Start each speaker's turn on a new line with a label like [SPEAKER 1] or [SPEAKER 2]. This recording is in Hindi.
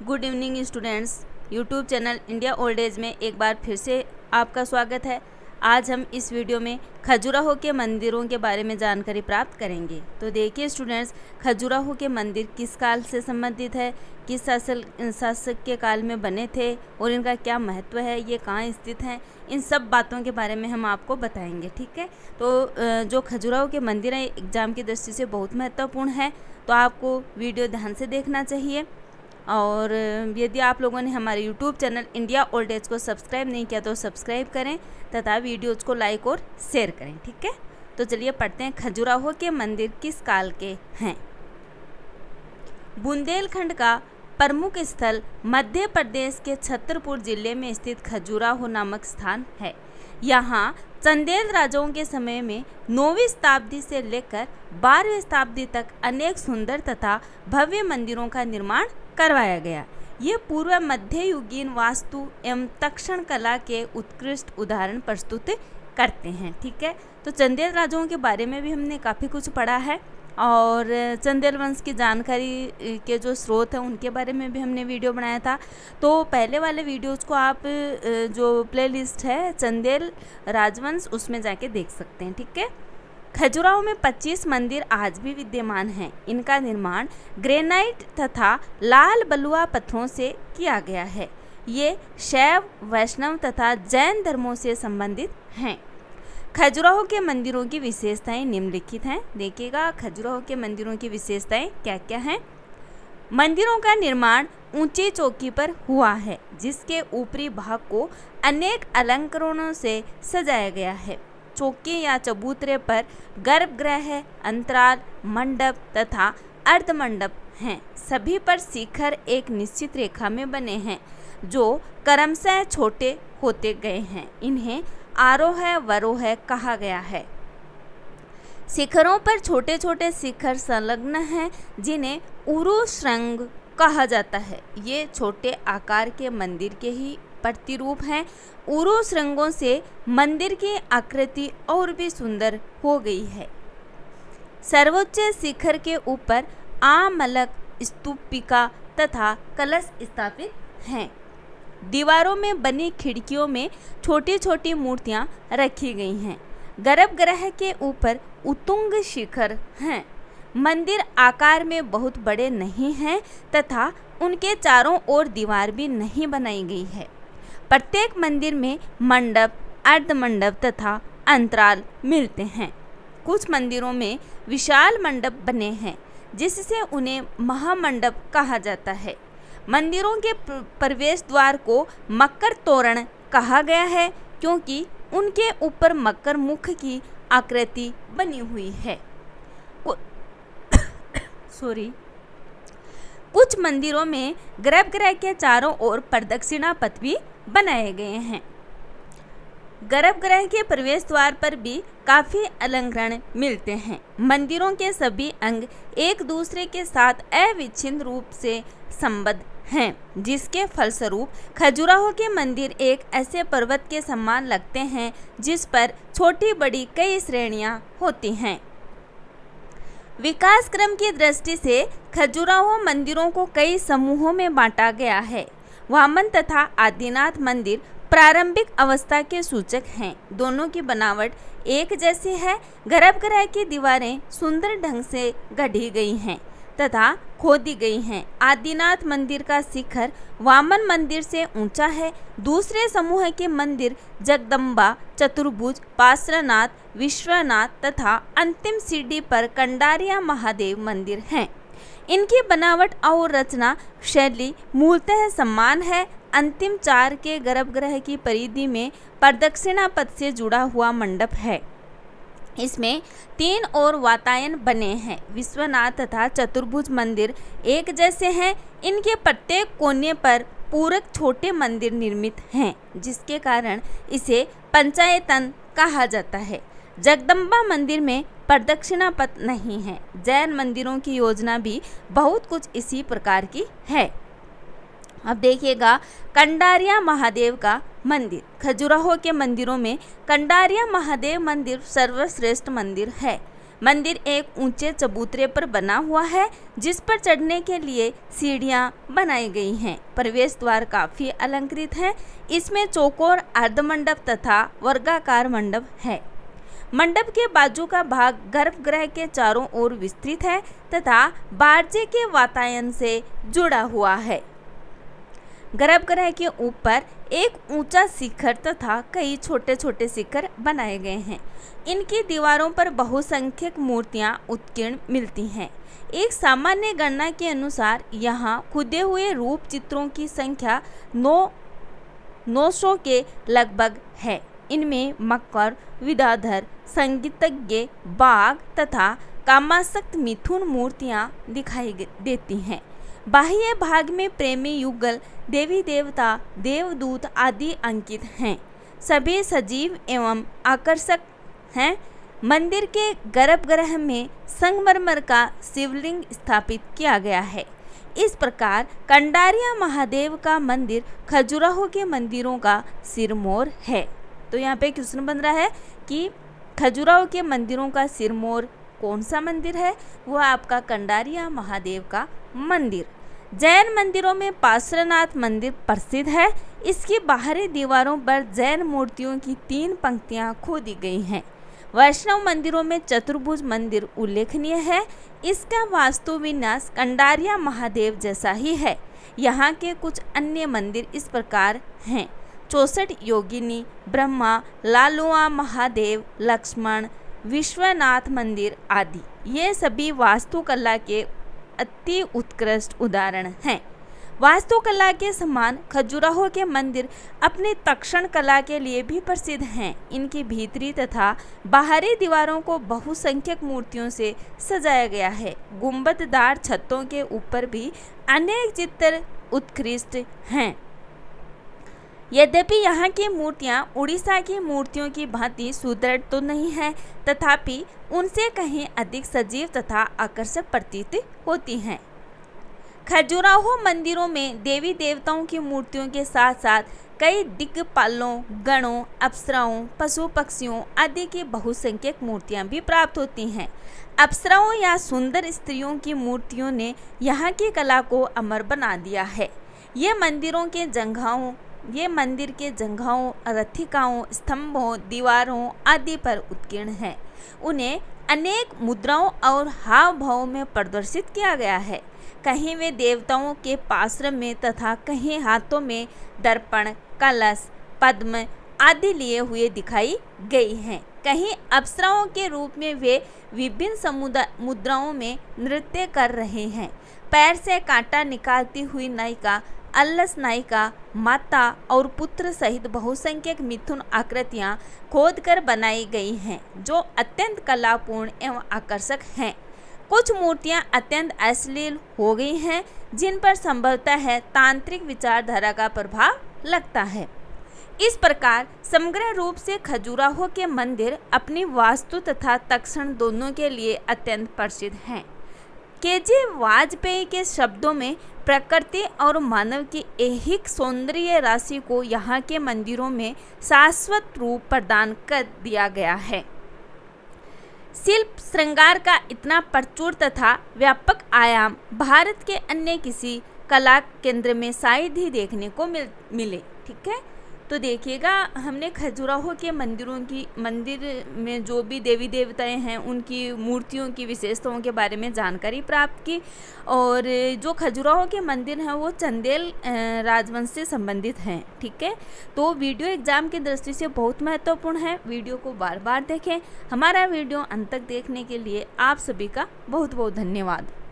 [SPEAKER 1] Good evening students. YouTube channel India old age में एक बार फिर से आपका स्वागत है। आज हम इस वीडियो में खजुराहो के मंदिरों के बारे में जानकारी प्राप्त करेंगे। तो देखिए स्टूडेंट्स, खजुराहो के मंदिर किस काल से संबंधित है, किस शासक के काल में बने थे और इनका क्या महत्व है, ये कहाँ स्थित हैं, इन सब बातों के बारे में हम आपको बताएंगे। ठीक है, तो जो खजुराहो के मंदिर हैं एग्ज़ाम की दृष्टि से बहुत महत्वपूर्ण है, तो आपको वीडियो ध्यान से देखना चाहिए। और यदि आप लोगों ने हमारे YouTube channel India old age को सब्सक्राइब नहीं किया तो सब्सक्राइब करें तथा वीडियोज़ को लाइक और शेयर करें। ठीक है, तो चलिए पढ़ते हैं खजुराहो के मंदिर किस काल के हैं। बुंदेलखंड का प्रमुख स्थल मध्य प्रदेश के छतरपुर जिले में स्थित खजुराहो नामक स्थान है। यहाँ चंदेल राजाओं के समय में 9वीं शताब्दी से लेकर 12वीं शताब्दी तक अनेक सुंदर तथा भव्य मंदिरों का निर्माण करवाया गया। ये पूर्व मध्ययुगीन वास्तु एवं तक्षण कला के उत्कृष्ट उदाहरण प्रस्तुत करते हैं। ठीक है, तो चंदेल राजाओं के बारे में भी हमने काफ़ी कुछ पढ़ा है और चंदेल वंश की जानकारी के जो स्रोत हैं उनके बारे में भी हमने वीडियो बनाया था। तो पहले वाले वीडियोज़ को आप जो प्लेलिस्ट है चंदेल राजवंश उसमें जाके देख सकते हैं। ठीक है, खजुराहो में 25 मंदिर आज भी विद्यमान हैं। इनका निर्माण ग्रेनाइट तथा लाल बलुआ पत्थरों से किया गया है। ये शैव, वैष्णव तथा जैन धर्मों से संबंधित हैं। खजुराहो के मंदिरों की विशेषताएं निम्नलिखित हैं। देखिएगा खजुराहो के मंदिरों की विशेषताएं क्या क्या हैं। मंदिरों का निर्माण ऊंची चौकी पर हुआ है, जिसके ऊपरी भाग को अनेक अलंकरणों से सजाया गया है। चौकी या चबूतरे पर गर्भगृह, अंतराल, मंडप तथा अर्धमंडप हैं। सभी पर शिखर एक निश्चित रेखा में बने हैं, जो क्रमशः छोटे होते गए हैं। इन्हें आरोह वरोह कहा गया है। शिखरों पर छोटे छोटे शिखर संलग्न हैं, जिन्हें उरु श्रृंग कहा जाता है। ये छोटे आकार के मंदिर के ही प्रतिरूप हैं। उरु श्रृंगों से मंदिर की आकृति और भी सुंदर हो गई है। सर्वोच्च शिखर के ऊपर आमलक, स्तूपिका तथा कलश स्थापित हैं। दीवारों में बनी खिड़कियों में छोटी छोटी मूर्तियां रखी गई हैं। गर्भगृह के ऊपर उत्तुंग शिखर हैं। मंदिर आकार में बहुत बड़े नहीं हैं तथा उनके चारों ओर दीवार भी नहीं बनाई गई है। प्रत्येक मंदिर में मंडप, अर्धमंडप तथा अंतराल मिलते हैं। कुछ मंदिरों में विशाल मंडप बने हैं, जिससे उन्हें महामंडप कहा जाता है। मंदिरों के प्रवेश द्वार को मकर तोरण कहा गया है, क्योंकि उनके ऊपर मकर मुख की आकृति बनी हुई है। कुछ मंदिरों में गर्भगृह के चारों ओर प्रदक्षिणा पथ भी बनाए गए हैं। गर्भगृह के प्रवेश द्वार पर भी काफी अलंकरण मिलते हैं। मंदिरों के सभी अंग एक दूसरे के साथ अविच्छिन्न रूप से संबद्ध हैं, जिसके फलस्वरूप खजुराहो के मंदिर एक ऐसे पर्वत के समान लगते हैं, जिस पर छोटी बड़ी कई श्रेणियां होती हैं। विकास क्रम की दृष्टि से खजुराहो मंदिरों को कई समूहों में बांटा गया है। वामन तथा आदिनाथ मंदिर प्रारंभिक अवस्था के सूचक हैं। दोनों की बनावट एक जैसी है। गर्भगृह की दीवारें सुंदर ढंग से गढ़ी गई हैं तथा खोदी गई हैं। आदिनाथ मंदिर का शिखर वामन मंदिर से ऊंचा है। दूसरे समूह के मंदिर जगदम्बा, चतुर्भुज, पार्श्वनाथ, विश्वनाथ तथा अंतिम सीढ़ी पर कंडारिया महादेव मंदिर हैं। इनकी बनावट और रचना शैली मूलतः समान है। अंतिम चार के गर्भगृह की परिधि में प्रदक्षिणा पथ से जुड़ा हुआ मंडप है। इसमें 3 और वातायन बने हैं। विश्वनाथ तथा चतुर्भुज मंदिर एक जैसे हैं। इनके प्रत्येक कोने पर पूरक छोटे मंदिर निर्मित हैं, जिसके कारण इसे पंचायतन कहा जाता है। जगदम्बा मंदिर में प्रदक्षिणा पथ नहीं है। जैन मंदिरों की योजना भी बहुत कुछ इसी प्रकार की है। अब देखिएगा कंडारिया महादेव का मंदिर। खजुराहो के मंदिरों में कंडारिया महादेव मंदिर सर्वश्रेष्ठ मंदिर है। मंदिर एक ऊंचे चबूतरे पर बना हुआ है जिस पर चढ़ने के लिए सीढ़ियां बनाई गई हैं। प्रवेश द्वार काफी अलंकृत है। इसमें चौकोर अर्धमंडप तथा वर्गाकार मंडप है। मंडप के बाजू का भाग गर्भगृह के चारों ओर विस्तृत है तथा बारजे के वातायन से जुड़ा हुआ है। गर्भगृह के ऊपर एक ऊंचा शिखर तथा कई छोटे छोटे शिखर बनाए गए हैं। इनकी दीवारों पर बहुसंख्यक मूर्तियां उत्कीर्ण मिलती हैं। एक सामान्य गणना के अनुसार यहाँ खुदे हुए रूप चित्रों की संख्या 900 के लगभग है। इनमें मकर, विद्याधर, संगीतज्ञ, बाघ तथा कामासक्त मिथुन मूर्तियां दिखाई देती हैं। बाह्य भाग में प्रेमी युगल, देवी देवता, देवदूत आदि अंकित हैं। सभी सजीव एवं आकर्षक हैं। मंदिर के गर्भगृह में संगमरमर का शिवलिंग स्थापित किया गया है। इस प्रकार कंडारिया महादेव का मंदिर खजुराहो के मंदिरों का सिरमौर है। तो यहाँ पे क्वेश्चन बन रहा है कि खजुराहो के मंदिरों का सिरमौर कौन सा मंदिर है? वह आपका कंडारिया महादेव का मंदिर। जैन मंदिरों में पार्श्वनाथ मंदिर प्रसिद्ध है। इसकी बाहरी दीवारों पर जैन मूर्तियों की 3 पंक्तियां खोदी गई हैं। वैष्णव मंदिरों में चतुर्भुज मंदिर उल्लेखनीय है। इसका वास्तु विन्यास कंडारिया महादेव जैसा ही है। यहाँ के कुछ अन्य मंदिर इस प्रकार हैं: 64 योगिनी, ब्रह्मा, लालुआ महादेव, लक्ष्मण, विश्वनाथ मंदिर आदि। ये सभी वास्तुकला के अति उत्कृष्ट उदाहरण हैं। वास्तुकला के समान खजुराहो के मंदिर अपनी तक्षण कला के लिए भी प्रसिद्ध हैं। इनकी भीतरी तथा बाहरी दीवारों को बहुसंख्यक मूर्तियों से सजाया गया है। गुंबददार छतों के ऊपर भी अनेक चित्र उत्कृष्ट हैं। यद्यपि यहाँ की मूर्तियाँ उड़ीसा की मूर्तियों की भांति सुदृढ़ तो नहीं है, तथापि उनसे कहीं अधिक सजीव तथा आकर्षक प्रतीत होती हैं। खजुराहो मंदिरों में देवी देवताओं की मूर्तियों के साथ साथ कई दिक्पालों, गणों, अप्सराओं, पशु पक्षियों आदि की बहुसंख्यक मूर्तियां भी प्राप्त होती हैं। अप्सराओं या सुंदर स्त्रियों की मूर्तियों ने यहाँ की कला को अमर बना दिया है। ये मंदिर के जंघाओं, रथिकाओं, स्तंभों, दीवारों आदि पर उत्कीर्ण है। उन्हें अनेक मुद्राओं और हाव भाव में प्रदर्शित किया गया है। कहीं वे देवताओं के पाश्र में तथा कहीं हाथों में दर्पण, कलश, पद्म आदि लिए हुए दिखाई गई हैं। कहीं अप्सराओं के रूप में वे विभिन्न मुद्राओं में नृत्य कर रहे हैं। पैर से कांटा निकालती हुई नायिका, अल्लस नायिका, माता और पुत्र सहित बहुसंख्यक मिथुन आकृतियां खोदकर बनाई गई हैं, जो अत्यंत कलापूर्ण एवं आकर्षक हैं। कुछ मूर्तियां अत्यंत अश्लील हो गई हैं, जिन पर संभवतः है तांत्रिक विचारधारा का प्रभाव लगता है। इस प्रकार समग्र रूप से खजुराहो के मंदिर अपनी वास्तु तथा तक्षण दोनों के लिए अत्यंत प्रसिद्ध हैं। केजे वाजपेयी के शब्दों में प्रकृति और मानव की ऐहिक सौंदर्य राशि को यहाँ के मंदिरों में शाश्वत रूप प्रदान कर दिया गया है। शिल्प श्रृंगार का इतना प्रचुर तथा व्यापक आयाम भारत के अन्य किसी कला केंद्र में शायद ही देखने को मिले। ठीक है, तो देखिएगा, हमने खजुराहो के मंदिर में जो भी देवी देवताएं हैं उनकी मूर्तियों की विशेषताओं के बारे में जानकारी प्राप्त की। और जो खजुराहो के मंदिर हैं वो चंदेल राजवंश से संबंधित हैं। ठीक है, तो वीडियो एग्जाम की दृष्टि से बहुत महत्वपूर्ण है। वीडियो को बार बार देखें। हमारा वीडियो अंत तक देखने के लिए आप सभी का बहुत बहुत धन्यवाद।